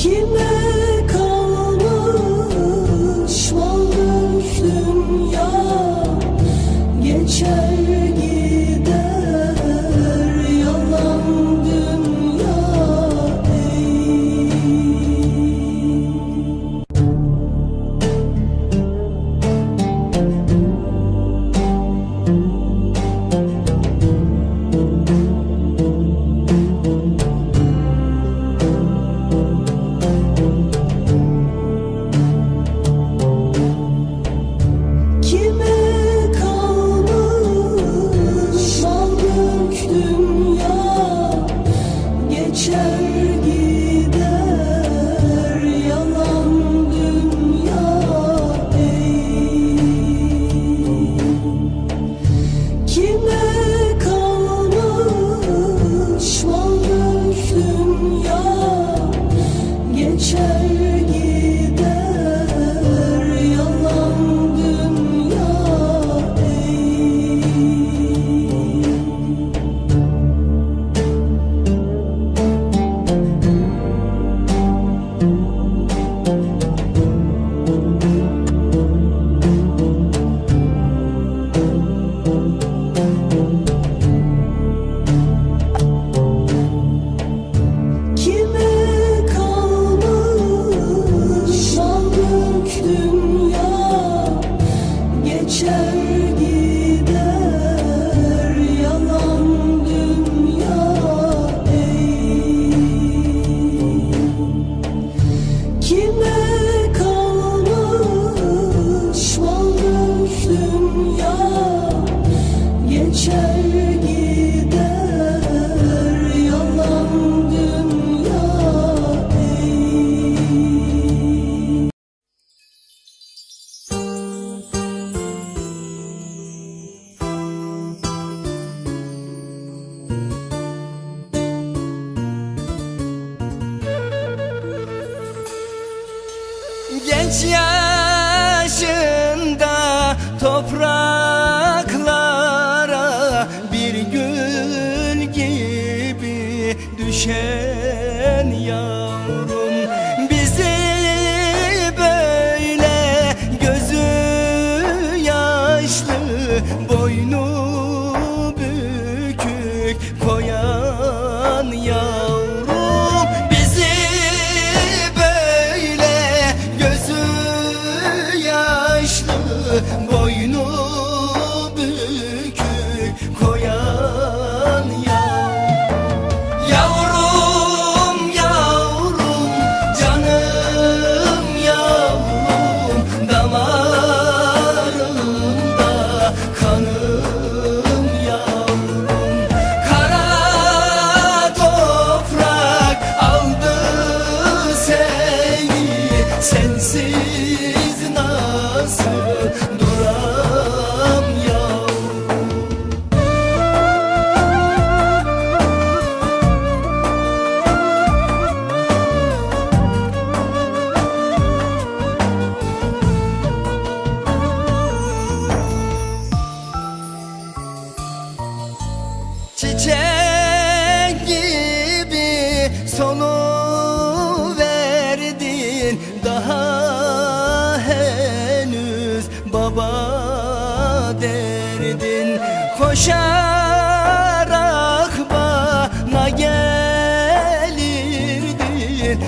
Genç yaşında topraklara bir gül gibi düşen yavrum, bizi böyle gözü yaşlı boynu bükük koyan yavrum, bizi boynu bükük koyan yavrum, yavrum, canım yavrum, damarımda kanım yavrum. Kara toprak aldı seni, sensiz nasıl duram yavrum. Çiçek gibi soluverdin, daha henüz baba derdin. Koşarak bana gelirdin,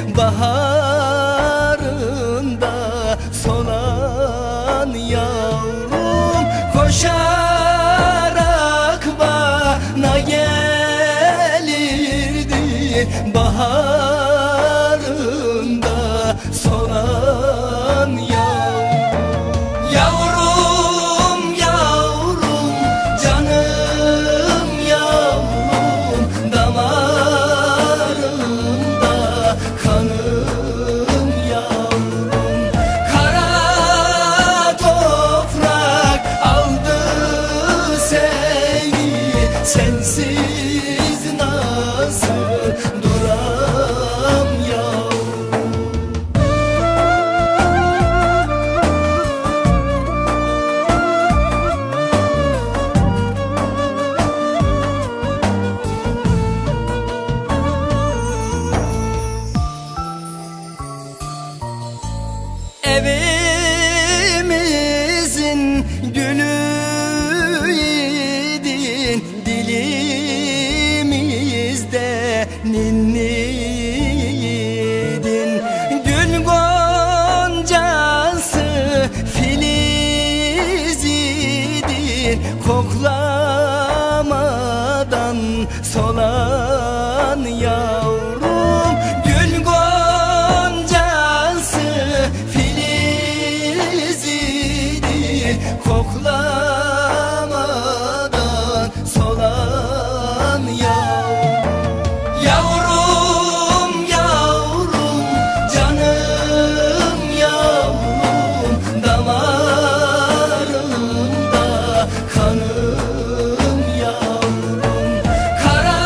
baharında solan yavrum. Koşarak bana gelirdin, baharında solan yavrum, yavrum, yavrum, canım evimizin gülüydin, dilimizde ninniydin. Gül goncası filiziydin, koklamadan solan yavrum. Gül goncası filiziydin, koklamadan solan yavrum. Yavrum, yavrum, canım yavrum, damarımda kanım yavrum. Kara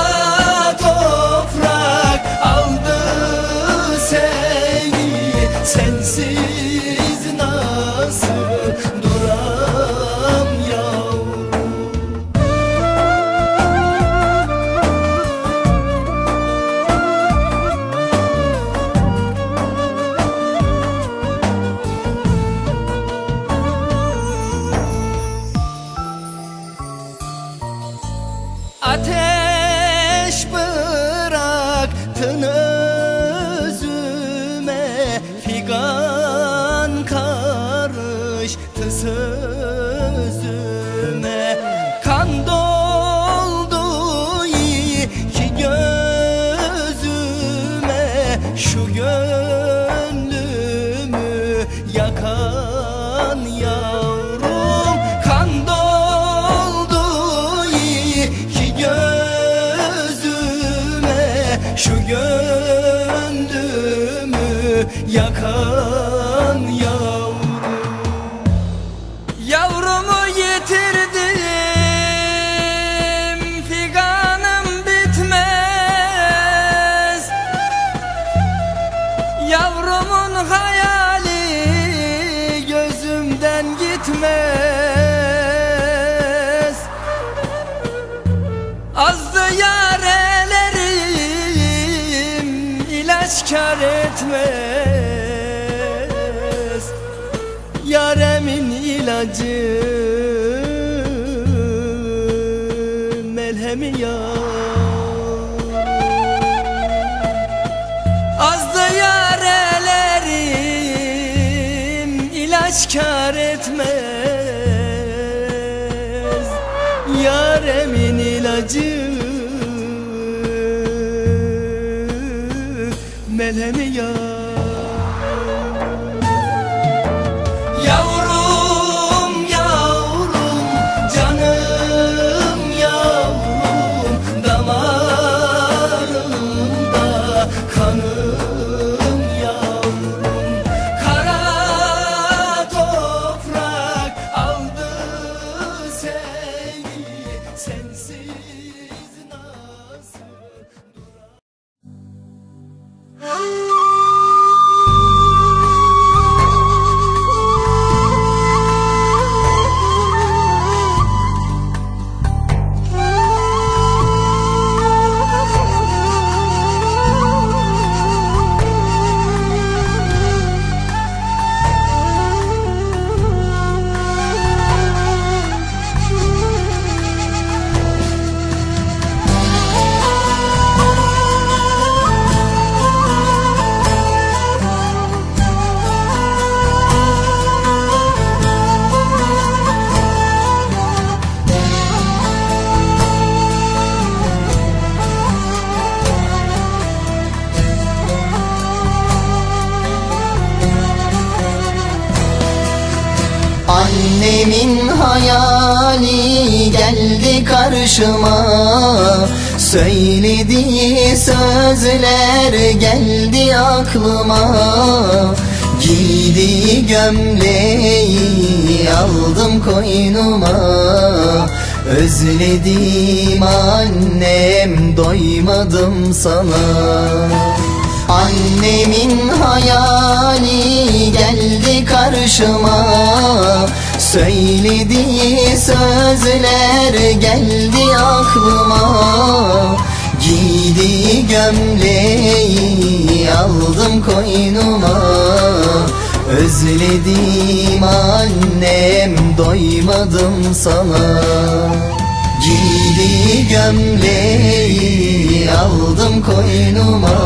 toprak aldı seni, sensiz nasıl duram yavrum. Ateş bıraktın özüme, figan karıştı sözüme. Kan doldu iki gözüme, şu gönlümü yakan yavrum. Kan doldu iki gözüme, şu gönlümü yakan yavrum. Yavrumu yitirdim, figanım bitmez. Yavrumun hayali gözümden gitmez. Azdı yarelerim, ilaç kar etmez. Yaremin ilacı melhemi yavrum. Azdı yarelerim, ilaç kar etmez. Yaremin ilacı melhemi yavrum. Yavrum, yavrum, canım yavrum, damarımda kanım yavrum. Kara toprak aldı seni, sensiz nasıl duram. Annemin hayali geldi karşıma, söylediği sözler geldi aklıma. Giydiği gömleği aldım koynuma, özledim annem, doymadım sana. Annemin hayali geldi karşıma, söylediği sözler geldi aklıma. Giydiği gömleği aldım koynuma, Özledim annem, doymadım sana. Giydiği gömleği aldım koynuma.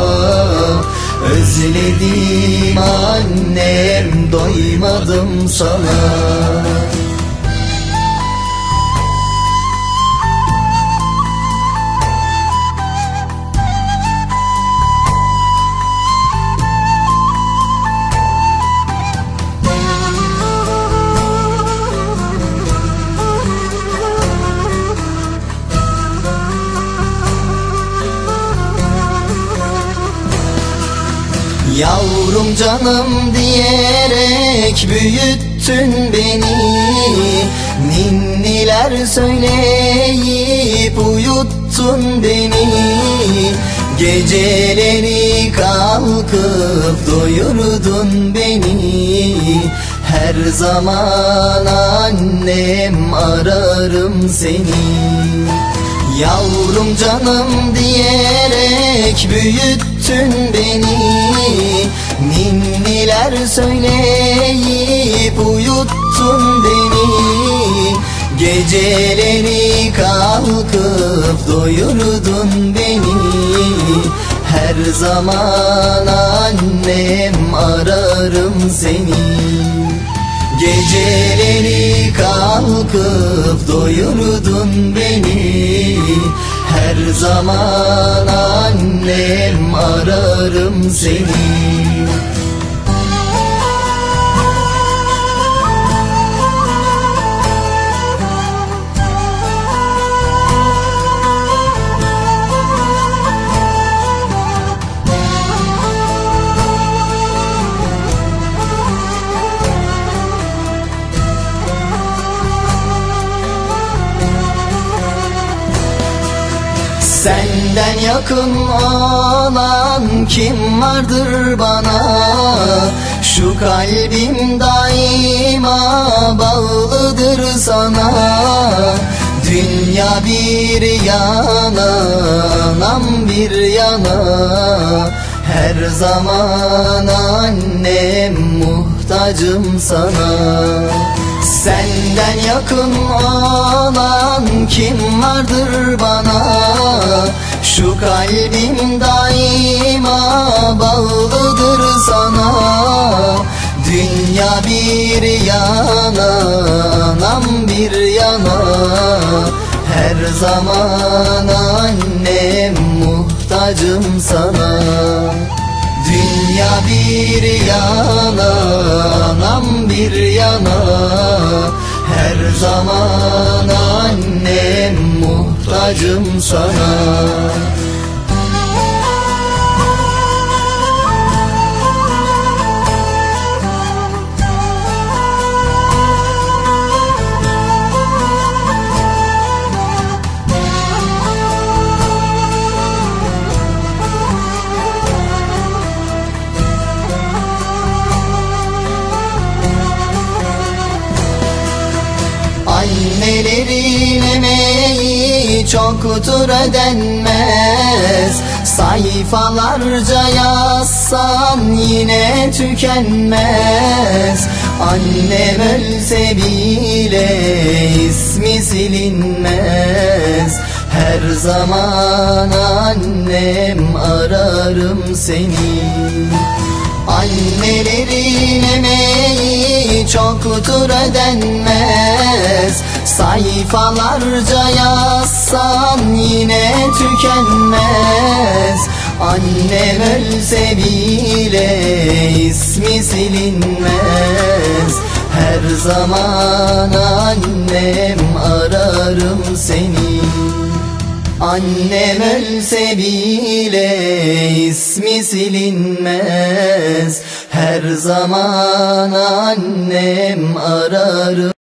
Özledim annem, doymadım sana. Yavrum canım diyerek büyüttün beni, ninniler söyleyip uyuttun beni. Geceleri kalkıp doyurdun beni. Her zaman annem, ararım seni. Yavrum canım diyerek büyüttün beni, ninniler söyleyip uyuttun beni. Geceleri kalkıp doyurdun beni. Her zaman annem, ararım seni. Geceleri kalkıp doyurdun beni. Her zaman annem, ararım seni. Senden yakın olan kim vardır bana? Şu kalbim daima bağlıdır sana. Dünya bir yana, anam bir yana. Her zaman annem, muhtacım sana. Senden yakın olan kim vardır bana? Şu kalbim daima bağlıdır sana. Dünya bir yana, anam bir yana. Her zaman annem, muhtacım sana. Dünya bir yana, anam bir yana. Her zaman annem, muhtacım sana. Annelerin emeği çoktur ödenmez. Sayfalarca yazsan yine tükenmez. Annem ölse bile ismi silinmez. Her zaman annem, ararım seni. Annelerin emeği çoktur ödenmez. Sayfalarca yazsan yine tükenmez. Annem ölse bile ismi silinmez. Her zaman annem, ararım seni. Annem ölse bile ismi silinmez. Her zaman annem, ararım.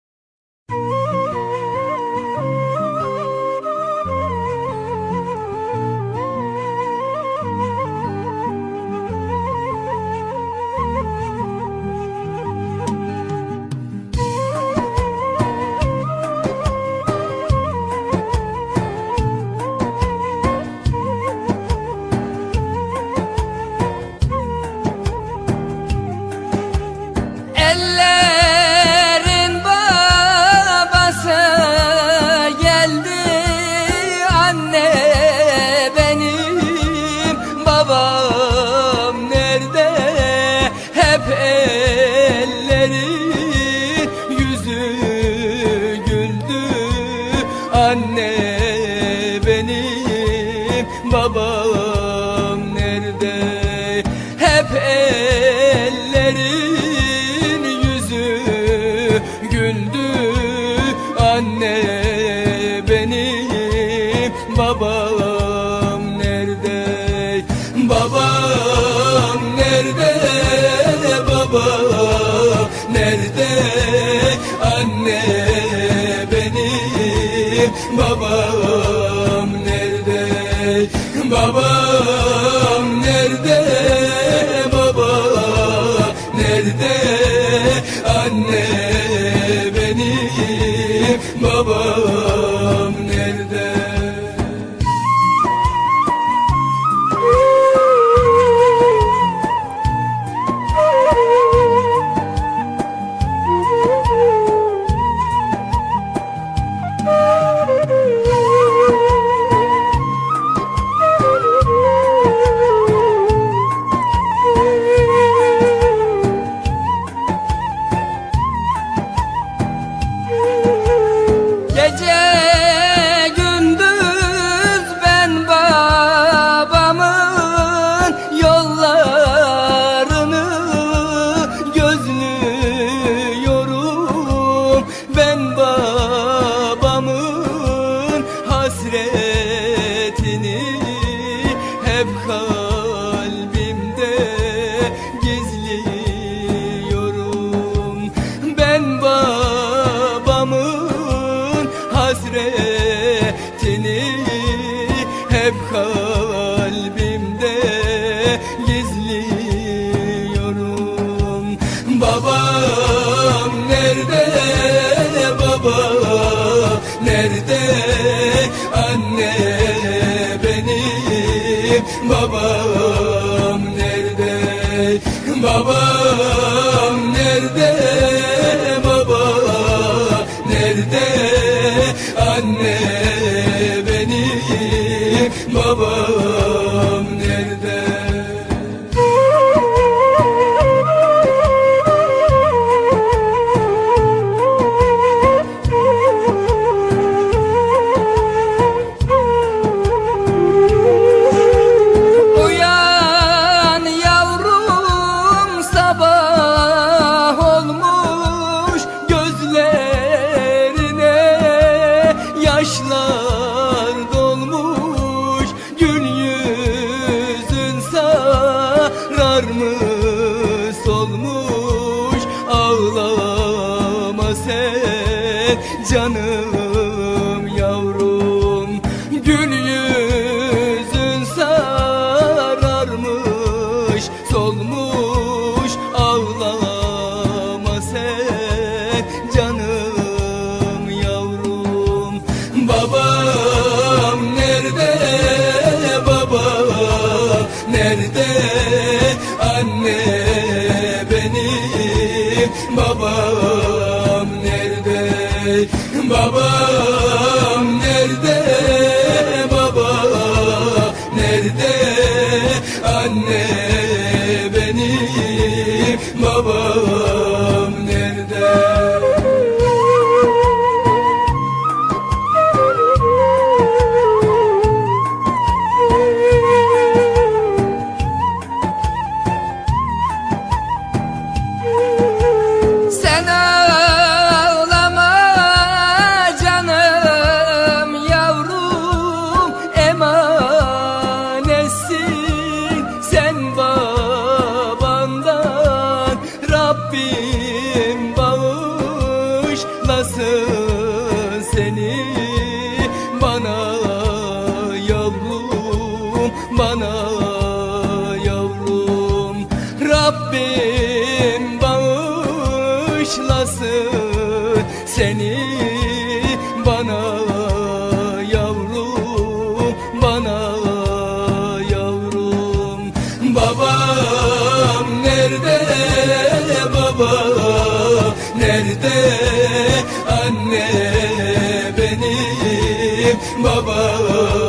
babam nerede? Babam nerede? Baba nerede? Anne benim babam nerede? Gece gündüz ben babamın yollarını gözlüyorum. Ben babamın hasretini hep kalbimde gizliyorum. Ben babamın hasretini hep kalbimde gizliyorum. Babam nerede? Baba nerede? Anne benim babam nerede? Babam nerede? Baba nerede? Anne benim babam nerede? Uyan yavrum, sabah olmuş, gözlerine yaşlar dolmuş. Gül yüzün sararmış solmuş. Ağlama sen canım yavrum. Gül yüzün sararmış solmuş. Ağlama sen canım yavrum. Babam nerede? Baba nerede? Anne benim babam nerede? Babam nerede? Baba nerede? Anne benim babam nerede? Sen ağlama canım yavrum, emanetsin sen babandan. Rabbim bağışlasın seni bana yavrum, bana yavrum. Rabbim bağışlasın seni bana yavrum, bana yavrum. Babam nerede? Baba nerede? Anne benim babam